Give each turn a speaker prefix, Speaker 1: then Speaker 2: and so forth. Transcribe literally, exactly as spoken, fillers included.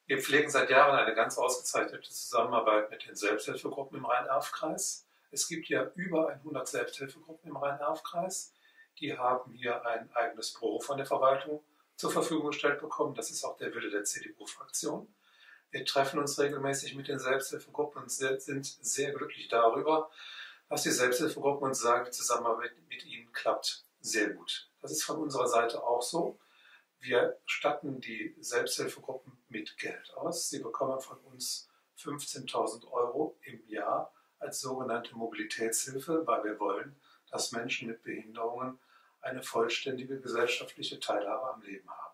Speaker 1: Wir pflegen seit Jahren eine ganz ausgezeichnete Zusammenarbeit mit den Selbsthilfegruppen im Rhein-Erft-Kreis. Es gibt ja über hundert Selbsthilfegruppen im Rhein-Erft-Kreis. Die haben hier ein eigenes Büro von der Verwaltung zur Verfügung gestellt bekommen. Das ist auch der Wille der C D U-Fraktion. Wir treffen uns regelmäßig mit den Selbsthilfegruppen und sind sehr glücklich darüber, dass die Selbsthilfegruppen uns sagen, die Zusammenarbeit mit ihnen klappt sehr gut. Das ist von unserer Seite auch so. Wir statten die Selbsthilfegruppen mit Geld aus. Sie bekommen von uns fünfzehntausend Euro im Jahr als sogenannte Mobilitätshilfe, weil wir wollen, dass Menschen mit Behinderungen eine vollständige gesellschaftliche Teilhabe am Leben haben.